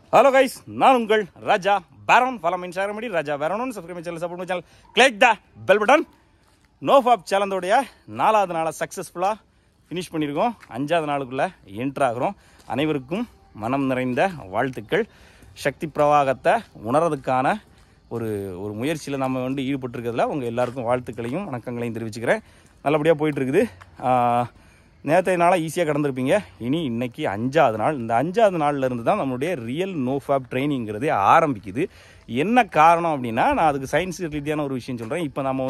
Hello guys, நான் உங்கள் Raja Peran. Follow me Instagram ID Raja Peran. Subscribe சேனல், சப்போர்ட் மை சேனல், click the bell button. NoFap சேலந்தோடைய 4வது நாளை சக்ஸஸ்ஃபுல்லாக ஃபினிஷ் பண்ணியிருக்கோம். 5வது நாளுக்குள்ளே என்ட்ரு ஆகிறோம். அனைவருக்கும் மனம் நிறைந்த வாழ்த்துக்கள். சக்தி பிரவாகத்தை உணர்றதுக்கான ஒரு முயற்சியில் நம்ம ஈடுபட்டிருக்கிறதுல உங்கள் எல்லாருக்கும் வாழ்த்துக்களையும் வணக்கங்களையும் தெரிவிச்சுக்கிறேன். நல்லபடியாக போயிட்டுருக்குது. நேற்றைய நாளாக ஈஸியாக கடந்திருப்பீங்க. இன்னைக்கு 5வது நாள். இந்த 5வது நாள்லேருந்து தான் நம்மளுடைய ரியல் நோஃபாப் ட்ரைனிங்கிறதே ஆரம்பிக்குது. என்ன காரணம் அப்படின்னா, நான் அதுக்கு சயின்ஸ் ரீதியான ஒரு விஷயம் சொல்கிறேன். இப்போ நம்ம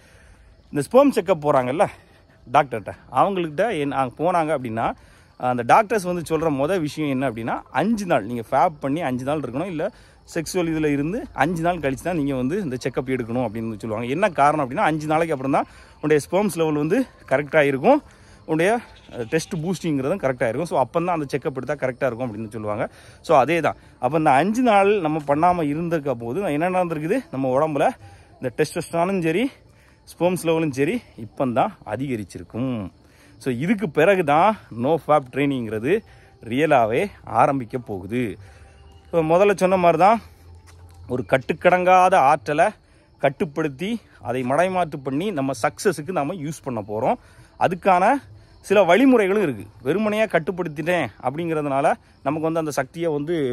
இந்த ஸ்பெர்ம் செக்கப் போகிறாங்கல்ல டாக்டர்கிட்ட, அவங்கள்கிட்ட போனாங்க அப்படின்னா அந்த டாக்டர்ஸ் சொல்கிற விஷயம் என்ன அப்படின்னா, 5 நாள் நீங்கள் ஃபேப் பண்ணி 5 நாள் இருக்கணும், இல்லை செக்ஸுவல் இதில் இருந்து 5 நாள் கழிச்சு தான் நீங்கள் இந்த செக்கப் எடுக்கணும் அப்படின்னு சொல்லுவாங்க. என்ன காரணம் அப்படின்னா, 5 நாளைக்கு அப்புறம் தான் உங்களுடைய ஸ்பெர்ம்ஸ் லெவல் கரெக்டாக இருக்கும், உடைய டெஸ்ட் பூஸ்டிங்கிறதும் கரெக்டாக இருக்கும். ஸோ அப்போ தான் அந்த செக்கப் எடுத்தால் கரெக்டாக இருக்கும் அப்படின்னு சொல்லுவாங்க. ஸோ அதே தான். அப்போ இந்த 5 நாள் நம்ம பண்ணாமல் இருந்திருக்க போது என்ன நடந்திருக்குது, நம்ம உடம்புல இந்த டெஸ்டோஸ்டெரானும் சரி ஸ்பெர்ம்ஸ் லெவலும் சரி இப்போ தான் அதிகரிச்சிருக்கும். ஸோ இதுக்கு பிறகு தான் நோஃபாப் ட்ரைனிங்கிறது ரியலாகவே ஆரம்பிக்க போகுது. ஸோ முதல்ல சொன்ன மாதிரி தான், ஒரு கட்டுக்கடங்காத ஆற்றலை கட்டுப்படுத்தி அதை மடைமாற்று பண்ணி நம்ம சக்ஸஸுக்கு நம்ம யூஸ் பண்ண போகிறோம். அதுக்கான சில வழிமுறைகளும் இருக்குது. வெறுமனையாக கட்டுப்படுத்திட்டேன் அப்படிங்கிறதுனால நமக்கு அந்த சக்தியை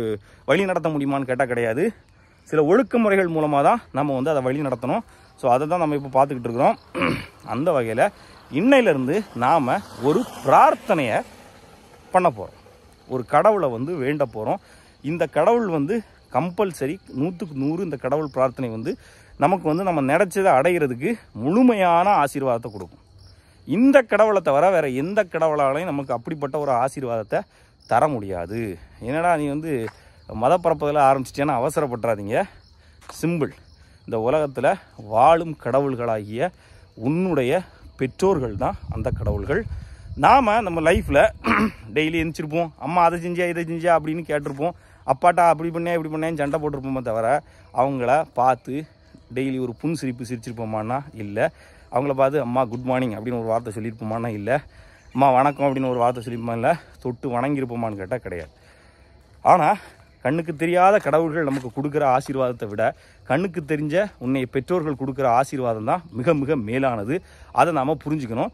வழி நடத்த முடியுமான்னு கேட்டால் கிடையாது. சில ஒழுக்கமுறைகள் மூலமாக தான் நம்ம அதை வழி நடத்தணும். ஸோ அதை தான் நம்ம இப்போ பார்த்துக்கிட்டு இருக்கிறோம். அந்த வகையில் இன்னையிலேருந்து நாம் ஒரு பிரார்த்தனையை பண்ண போகிறோம். ஒரு கடவுளை வேண்ட போகிறோம். இந்த கடவுள் கம்பல்சரி 100க்கு 100 இந்த கடவுள் பிரார்த்தனை நமக்கு நம்ம நினச்சதை அடைகிறதுக்கு முழுமையான ஆசீர்வாதத்தை கொடுக்கும். இந்த கடவுளை தவிர வேறு எந்த கடவுளாலையும் நமக்கு அப்படிப்பட்ட ஒரு ஆசீர்வாதத்தை தர முடியாது. என்னடா நீ மத பரப்புதலை ஆரம்பிச்சிட்டேன்னா அவசரப்பட்டுறாதீங்க. சிம்பிள். இந்த உலகத்தில் வாழும் கடவுள்களாகிய உன்னுடைய பெற்றோர்கள் தான் அந்த கடவுள்கள். நம்ம லைஃப்பில் டெய்லி எழுந்திருப்போம், அம்மா அதை செஞ்சா இதை செஞ்சா அப்படின்னு கேட்டிருப்போம், அப்பாட்டா அப்படி பண்ணேன் இப்படி பண்ணேன்னு சண்டை போட்டிருப்போமே தவிர அவங்கள பார்த்து டெய்லி ஒரு புன்சிரிப்பு சிரிச்சிருப்போமானா இல்லை. அவங்கள பார்த்து அம்மா குட் மார்னிங் அப்படின்னு ஒரு வார்த்தை சொல்லியிருப்போமானா இல்லை. அம்மா வணக்கம் அப்படின்னு ஒரு வார்த்தை சொல்லியிருப்போமா இல்லை. தொட்டு வணங்கியிருப்போமான்னு கேட்டால் கிடையாது. ஆனால் கண்ணுக்கு தெரியாத கடவுள்கள் நமக்கு கொடுக்குற ஆசீர்வாதத்தை விட கண்ணுக்கு தெரிஞ்ச உன்னை பெற்றோர்கள் கொடுக்குற ஆசீர்வாதம் தான் மிக மிக மேலானது. அதை நாம் புரிஞ்சுக்கணும்.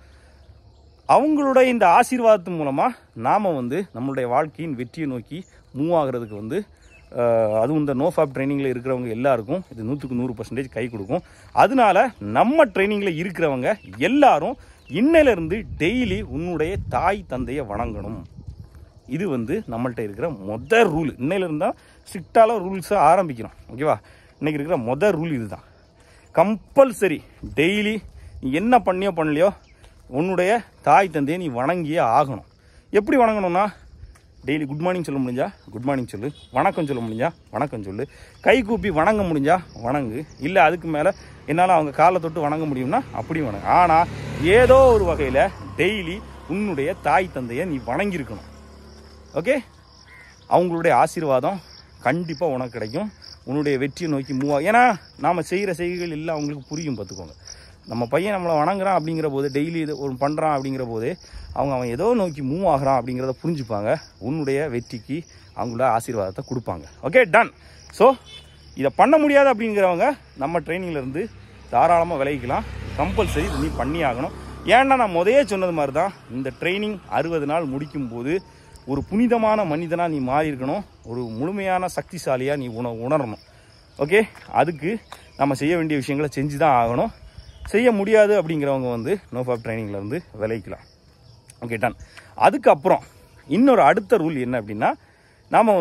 அவங்களுடைய இந்த ஆசீர்வாதத்தின் மூலமாக நாம் நம்மளுடைய வாழ்க்கையின் வெற்றியை நோக்கி மூவ் ஆகிறதுக்கு அதுவும் இந்த நோஃபாப் ட்ரைனிங்கில் இருக்கிறவங்க எல்லாருக்கும் இது 100க்கு 100% கை கொடுக்கும். அதனால நம்ம ட்ரைனிங்கில் இருக்கிறவங்க எல்லாரும் இன்னையிலேருந்து டெய்லி உன்னுடைய தாய் தந்தையை வணங்கணும். இது நம்மள்கிட்ட இருக்கிற ரூல். இன்னையிலேருந்து தான் ஸ்ட்ரிக்டான ரூல்ஸை ஆரம்பிக்கணும். ஓகேவா? இன்றைக்கி இருக்கிற ரூல் இது தான். கம்பல்சரி டெய்லி நீ என்ன பண்ணியோ பண்ணலையோ உன்னுடைய தாய் தந்தையை நீ வணங்கியே ஆகணும். எப்படி வணங்கணும்னா, டெய்லி குட் மார்னிங் சொல்ல முடிஞ்சா குட் மார்னிங் சொல்லு, வணக்கம் சொல்ல முடிஞ்சா வணக்கம் சொல்லு, கை கூப்பி வணங்க முடிஞ்சா வணங்கு, இல்லை அதுக்கு மேலே என்னால் அவங்க காலை தொட்டு வணங்க முடியும்னா அப்படி வணங்கு. ஆனால் ஏதோ ஒரு வகையில் டெய்லி உன்னுடைய தாய் தந்தையை நீ வணங்கியிருக்கணும். ஓகே? அவங்களுடைய ஆசீர்வாதம் கண்டிப்பாக உனக்கு கிடைக்கும். உன்னுடைய வெற்றியை நோக்கி மூவ் ஆகும். ஏன்னா நாம் செய்கிற செய்கைகள் எல்லாம் அவங்களுக்கு புரியும். பார்த்துக்கோங்க. நம்ம பையன் நம்மளை வணங்குறான் அப்படிங்கிற போது, டெய்லி இது ஒரு பண்ணுறான் அப்படிங்கிற போது அவன் ஏதோ நோக்கி மூவ் ஆகிறான் அப்படிங்கிறத புரிஞ்சுப்பாங்க. உன்னுடைய வெற்றிக்கு அவங்களோட ஆசீர்வாதத்தை கொடுப்பாங்க. Okay, ton. ஸோ இதை பண்ண முடியாது அப்படிங்கிறவங்க நம்ம ட்ரைனிங்லேருந்து தாராளமாக விளைவிக்கலாம். கம்பல்சரி இது நீ பண்ணி ஆகணும். ஏன்னா நான் முதலே சொன்னது மாதிரி தான், இந்த ட்ரைனிங் 60 நாள் முடிக்கும் போது ஒரு புனிதமான மனிதனாக நீ மாறி இருக்கணும். ஒரு முழுமையான சக்திசாலியாக நீ உணரணும். ஓகே? அதுக்கு நம்ம செய்ய வேண்டிய விஷயங்களை செஞ்சு தான் ஆகணும். செய்ய முடியாது அப்படிங்கிறவங்க நோஃபாப் ட்ரைனிங்கில் விளைவிக்கலாம். Okay, done. அதுக்கப்புறம் இன்னொரு அடுத்த ரூல் என்ன அப்படின்னா, நாம்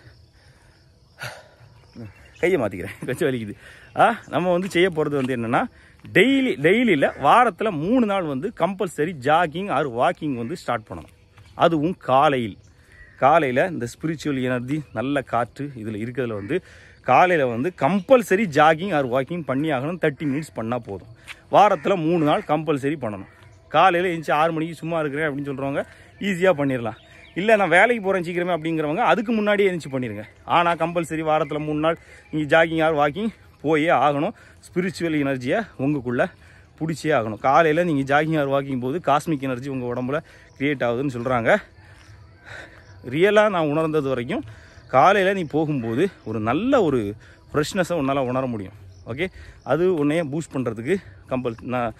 கையை மாற்றிக்கிறேன், கொஞ்சம் வலிக்குது. நம்ம செய்ய போகிறது என்னென்னா, டெய்லியில் வாரத்தில் 3 நாள் compulsory jogging or walking start பண்ணணும். அதுவும் காலையில் இந்த ஸ்பிரிச்சுவல் எனர்ஜி நல்ல காற்று இதில் இருக்கிறதுல காலையில் கம்பல்சரி ஜாகிங் ஆர் வாக்கிங் பண்ணி ஆகணும். 30 மினிட்ஸ் பண்ணால் போதும். வாரத்தில் 3 நாள் கம்பல்சரி பண்ணணும். காலையில் எழுந்துச்சி 6 மணிக்கு சும்மா இருக்கிறேன் அப்படின்னு சொல்கிறவங்க ஈஸியாக பண்ணிடலாம். இல்லை நான் வேலைக்கு போகிறேன் சீக்கிரமே அப்படிங்கிறவங்க அதுக்கு முன்னாடியே எழுந்துச்சி பண்ணிடுங்க. ஆனால் கம்பல்சரி வாரத்தில் 3 நாள் நீங்கள் ஜாகிங் ஆர் வாக்கிங் போயே ஆகணும். ஸ்பிரிச்சுவல் எனர்ஜியை உங்களுக்குள்ளே பிடிச்சே ஆகணும். காலையில் நீங்கள் ஜாகிங் ஆர் வாக்கிங் போது காஸ்மிக் எனர்ஜி உங்கள் உடம்புல க்ரியேட் ஆகுதுன்னு சொல்கிறாங்க. ரியலாக நான் உணர்ந்தது வரைக்கும் காலையில் நீ போகும்போது ஒரு நல்ல ஒரு ஃப்ரெஷ்னஸை உன்னால் உணர முடியும். ஓகே, அது உன்னையே பூஸ்ட் பண்ணுறதுக்கு நான்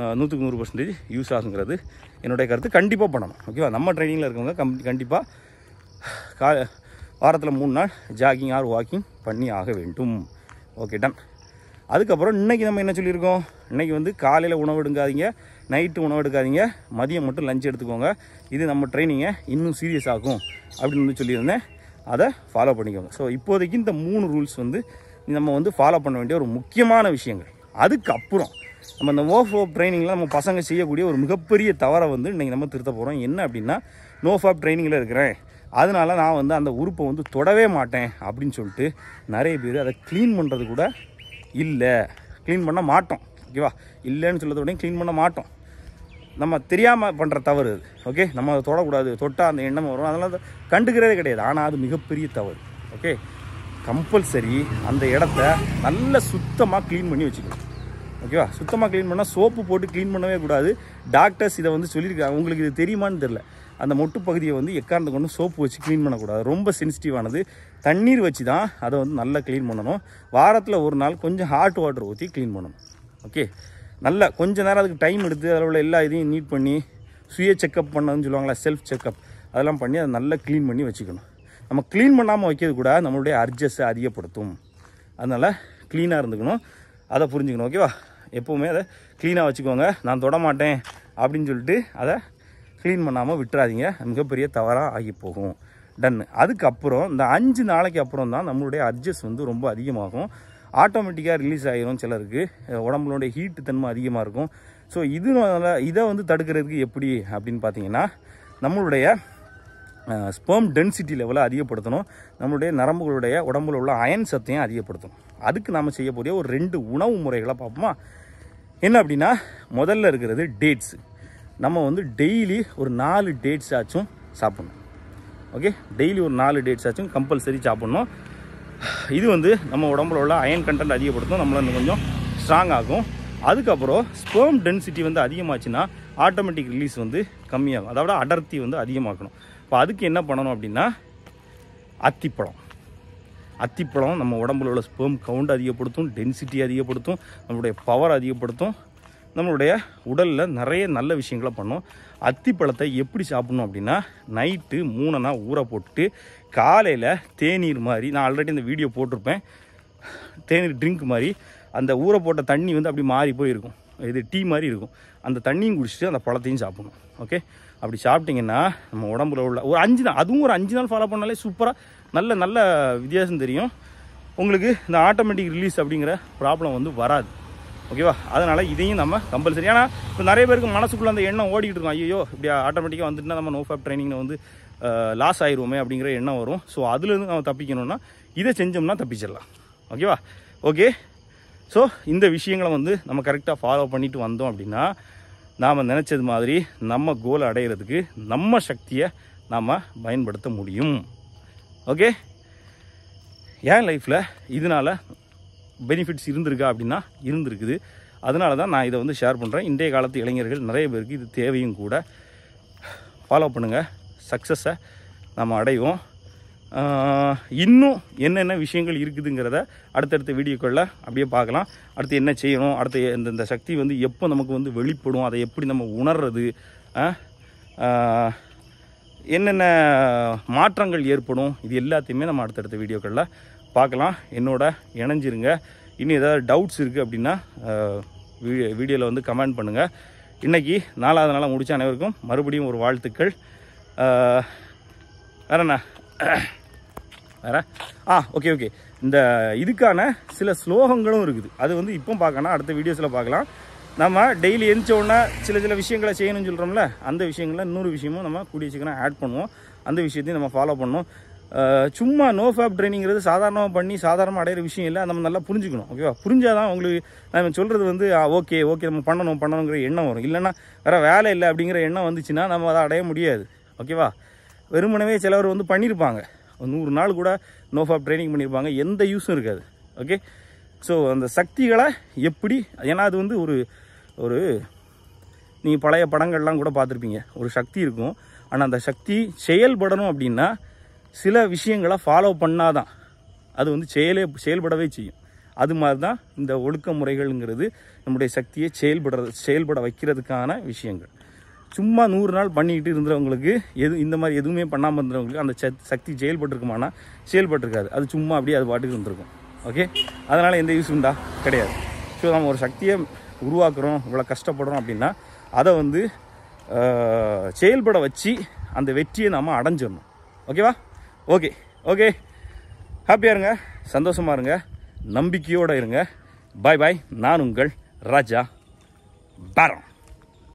100% யூஸ் ஆகுங்கிறது என்னுடைய கருத்து. கண்டிப்பாக பண்ணணும். ஓகேவா? நம்ம ட்ரைனிங்கில் இருக்கவங்க கண்டிப்பாக வாரத்தில் 3 நாள் ஜாகிங் ஆர் வாக்கிங் பண்ணி ஆக வேண்டும். Okay, done. அதுக்கப்புறம் இன்றைக்கி நம்ம என்ன சொல்லியிருக்கோம், இன்றைக்கி வந்து காலையில் உணவு எடுக்காதீங்க, நைட்டு உணவு எடுக்காதீங்க, மதியம் மட்டும் லஞ்ச் எடுத்துக்கோங்க. இது நம்ம ட்ரைனிங்கை இன்னும் சீரியஸ் ஆகும் அப்படின்னு வந்து சொல்லியிருந்தேன். அதை ஃபாலோ பண்ணிக்கோங்க. ஸோ இப்போதைக்கு இந்த 3 ரூல்ஸ் வந்து நம்ம வந்து ஃபாலோ பண்ண வேண்டிய ஒரு முக்கியமான விஷயங்கள். அதுக்கப்புறம் நம்ம இந்த நோஃபாப் ட்ரைனிங்கில் நம்ம பசங்க செய்யக்கூடிய ஒரு மிகப்பெரிய தவறை வந்து இன்றைக்கி நம்ம திருத்த போகிறோம். என்ன அப்படின்னா, நோஃபாப் ட்ரைனிங்கில் இருக்கிறேன், அதனால் நான் வந்து அந்த உறுப்பை வந்து தொடவே மாட்டேன் அப்படின்னு சொல்லிட்டு நிறைய பேர் அதை க்ளீன் பண்ணுறது கூட இல்லை, க்ளீன் பண்ண மாட்டோம். ஓகேவா? இல்லைன்னு சொல்லத விட க்ளீன் பண்ண மாட்டோம். நம்ம தெரியாமல் பண்ணுற தவறு அது. ஓகே, நம்ம அதை தொடக்கூடாது, தொட்டால் அந்த எண்ணம் வரும், அதெல்லாம் கண்டுக்கிறதே கிடையாது. ஆனால் அது மிகப்பெரிய தவறு. ஓகே, கம்பல்சரி அந்த இடத்த நல்ல சுத்தமாக க்ளீன் பண்ணி வச்சுக்கணும். ஓகேவா? சுத்தமாக க்ளீன் பண்ணால் சோப்பு போட்டு க்ளீன் பண்ணவே கூடாது. டாக்டர்ஸ் இதை வந்து சொல்லியிருக்காங்க. உங்களுக்கு இது தெரியுமான்னு தெரில. அந்த மொட்டு பகுதியை வந்து எக்காரணத்தை கொண்டு சோப்பு வச்சு க்ளீன் பண்ணக்கூடாது. ரொம்ப சென்சிட்டிவானது. தண்ணீர் வச்சு தான் அதை வந்து நல்லா க்ளீன் பண்ணணும். வாரத்தில் ஒரு நாள் கொஞ்சம் ஹாட் வாட்டர் ஊற்றி க்ளீன் பண்ணணும். ஓகே, நல்லா கொஞ்சம் நேரம் அதுக்கு டைம் எடுத்து அதில் உள்ள எல்லா இதையும் நீட் பண்ணி சுய செக்கப் பண்ணணும்னு சொல்லுவாங்களா, செல்ஃப் செக்கப், அதெல்லாம் பண்ணி அதை நல்லா க்ளீன் பண்ணி வச்சுக்கணும். நம்ம க்ளீன் பண்ணாமல் வைக்கிறது கூட நம்மளுடைய அர்ஜஸை அதிகப்படுத்தும். அதனால் க்ளீனாக இருந்துக்கணும். அதை புரிஞ்சுக்கணும். ஓகேவா? எப்போவுமே அதை க்ளீனாக வச்சுக்கோங்க. நான் தொடமாட்டேன் அப்படின்னு சொல்லிட்டு அதை க்ளீன் பண்ணாமல் விட்டுறாதீங்க. மிகப்பெரிய தவறாக ஆகி போகும். டன்னு. அதுக்கப்புறம் இந்த 5 நாளைக்கு அப்புறம் தான் நம்மளுடைய அட்ஜஸ்ட் வந்து ரொம்ப அதிகமாகும். ஆட்டோமேட்டிக்காக ரிலீஸ் ஆகிரும். சிலருக்கு உடம்புடைய ஹீட்டு தன்மை அதிகமாக இருக்கும். ஸோ இதை வந்து தடுக்கிறதுக்கு எப்படி அப்படின்னு பார்த்தீங்கன்னா, நம்மளுடைய ஸ்பெர்ம் டென்சிட்டி லெவலை அதிகப்படுத்தணும். நம்மளுடைய நரம்புகளுடைய உடம்புல உள்ள அயன் சத்தையும் அதிகப்படுத்தணும். அதுக்கு நாம் செய்யக்கூடிய ஒரு 2 உணவு முறைகளை பார்ப்போமா? என்ன அப்படின்னா, முதல்ல இருக்கிறது டேட்ஸு. நம்ம வந்து டெய்லி ஒரு 4 டேட்ஸ் ஆச்சும் சாப்பிட்ணும். ஓகே, டெய்லி ஒரு 4 டேட்ஸ் ஆச்சும் கம்பல்சரி சாப்பிட்ணும். இது வந்து நம்ம உடம்புல உள்ள அயன் கண்டென்ட் அதிகப்படுத்தும், நம்மளை இன்னும் கொஞ்சம் ஸ்ட்ராங் ஆகும். அதுக்கப்புறம் ஸ்பெர்ம் டென்சிட்டி வந்து அதிகமாச்சுன்னா ஆட்டோமேட்டிக் ரிலீஸ் வந்து கம்மியாகும். அதோட அடர்த்தி வந்து அதிகமாக்கணும். இப்போ அதுக்கு என்ன பண்ணணும் அப்படின்னா, அத்திப்பழம் நம்ம உடம்புல உள்ள ஸ்பெர்ம் கவுண்ட் அதிகப்படுத்தும், டென்சிட்டி அதிகப்படுத்தும், நம்மளுடைய பவர் அதிகப்படுத்தும், நம்மளுடைய உடலில் நிறைய நல்ல விஷயங்களை பண்ணும். அத்திப்பழத்தை எப்படி சாப்பிட்ணும் அப்படின்னா, நைட்டு 3 ஊற போட்டு காலையில் தேநீர் மாதிரி, நான் ஆல்ரெடி இந்த வீடியோ போட்டிருப்பேன், தேநீர் ட்ரிங்க் மாதிரி அந்த ஊற போட்ட தண்ணி வந்து அப்படி மாறி போயிருக்கும், இது டீ மாதிரி இருக்கும். அந்த தண்ணியும் குடிச்சிட்டு அந்த பழத்தையும் சாப்பிடணும். ஓகே, அப்படி சாப்பிட்டிங்கன்னா நம்ம உடம்புல உள்ள ஒரு 5 நாள், அதுவும் ஒரு 5 நாள் ஃபாலோ பண்ணாலே சூப்பராக நல்ல வித்தியாசம் தெரியும் உங்களுக்கு. இந்த ஆட்டோமேட்டிக் ரிலீஸ் அப்படிங்கிற ப்ராப்ளம் வந்து வராது. ஓகேவா? அதனால் இதையும் நம்ம கம்பல்சரி. ஏன்னா இப்போ நிறைய பேருக்கு மனசுக்குள்ளே அந்த எண்ணம் ஓடிக்கிட்டு இருக்கும், ஐயோ இப்படி ஆட்டோமேட்டிக்காக வந்துட்டுனா நம்ம நோஃபாப் ட்ரைனிங்கில் வந்து லாஸ் ஆயிடுவோமே அப்படிங்கிற எண்ணம் வரும். ஸோ அதுலேருந்து நம்ம தப்பிக்கணும்னா இதை செஞ்சோம்னா தப்பிச்சிடலாம். ஓகேவா? ஓகே, ஸோ இந்த விஷயங்களை வந்து நம்ம கரெக்டாக ஃபாலோ பண்ணிட்டு வந்தோம் அப்படின்னா நாம் நினச்சது மாதிரி நம்ம கோலை அடைகிறதுக்கு நம்ம சக்தியை நாம் பயன்படுத்த முடியும். ஓகே, என் லைஃப்பில் இதனால் பெனிஃபிட்ஸ் இருந்திருக்கா அப்படின்னா இருந்திருக்குது. அதனால தான் நான் இதை வந்து ஷேர் பண்ணுறேன். இன்றைய காலத்து இளைஞர்கள் நிறைய பேருக்கு இது தேவையும் கூட. ஃபாலோ பண்ணுங்கள், சக்ஸஸை நம்ம அடைவோம். இன்னும் என்னென்ன விஷயங்கள் இருக்குதுங்கிறத அடுத்தடுத்த வீடியோக்களில் அப்படியே பார்க்கலாம். அடுத்து என்ன செய்யணும், அடுத்து இந்த சக்தி வந்து எப்போ நமக்கு வந்து வெளிப்படும், அதை எப்படி நம்ம உணர்றது, என்னென்ன மாற்றங்கள் ஏற்படும், இது எல்லாத்தையுமே நம்ம அடுத்தடுத்த வீடியோக்களில் பார்க்கலாம். என்னோட இணைஞ்சிருங்க. இன்னும் ஏதாவது டவுட்ஸ் இருக்குது அப்படின்னா வீடியோவில் வந்து கமெண்ட் பண்ணுங்கள். இன்றைக்கி 4வது நாளாக முடித்த அனைவருக்கும் மறுபடியும் ஒரு வாழ்த்துக்கள். வேறண்ணா வேறு ஓகே, இந்த இதுக்கான சில ஸ்லோகங்களும் இருக்குது. அது வந்து இப்போ பார்க்கணும், அடுத்த வீடியோஸில் பார்க்கலாம். நம்ம டெய்லி எழுந்த உடனே சில விஷயங்களை செய்யணும்னு சொல்கிறோம்ல, அந்த விஷயங்களை இன்னொரு விஷயமும் நம்ம கூடிய சீக்கிரம் ஆட் பண்ணுவோம். அந்த விஷயத்தையும் நம்ம ஃபாலோ பண்ணணும். சும்மா நோஃபாப் ட்ரைனிங்கிறது சாதாரணமாக பண்ணி சாதாரணமாக அடையிற விஷயம் இல்லை. நம்ம நல்லா புரிஞ்சுக்கணும். ஓகேவா? புரிஞ்சாதான் உங்களுக்கு நம்ம சொல்கிறது வந்து ஓகே நம்ம பண்ணணுங்கிற எண்ணம் வரும். இல்லைன்னா வேறு வேலை இல்லை அப்படிங்கிற எண்ணம் வந்துச்சுன்னா நம்ம அதை அடைய முடியாது. ஓகேவா? வெறுமனவே சிலவர் வந்து பண்ணியிருப்பாங்க, 100 நாள் கூட நோஃபாப் ட்ரைனிங் பண்ணியிருப்பாங்க, எந்த யூஸும் இருக்காது. ஓகே, ஸோ அந்த சக்திகளை எப்படி, ஏன்னா அது வந்து ஒரு நீங்கள் பழைய படங்கள்லாம் கூட பார்த்துருப்பீங்க, ஒரு சக்தி இருக்கும். ஆனால் அந்த சக்தி செயல்படணும் அப்படின்னா சில விஷயங்களை ஃபாலோ பண்ணாதான் அது வந்து செயல்படவே செய்யும். அது மாதிரி தான் இந்த ஒழுக்க முறைகள்ங்கிறது நம்முடைய சக்தியை செயல்பட வைக்கிறதுக்கான விஷயங்கள். சும்மா 100 நாள் பண்ணிக்கிட்டு இருந்தவங்களுக்கு இந்த மாதிரி எதுவுமே பண்ணாமல் இருந்தவங்களுக்கு அந்த சக்தி செயல்பட்டுருக்குமானா செயல்பட்டுருக்காது. அது சும்மா அப்படியே அது பாட்டுக்கு இருந்திருக்கும். ஓகே, அதனால் எந்த யூஸும் தான் கிடையாது. ஸோ நம்ம ஒரு சக்தியை உருவாக்குறோம், இவ்வளோ கஷ்டப்படுறோம் அப்படின்னா அதை வந்து செயல்பட வச்சு அந்த வெற்றியை நாம் அடைஞ்சிடணும். ஓகேவா? ஓகே ஓகே, ஹாப்பியாக இருங்க, சந்தோஷமாக இருங்க, நம்பிக்கையோடு இருங்க. பாய் பாய். நான் உங்கள் ராஜா பேரன்.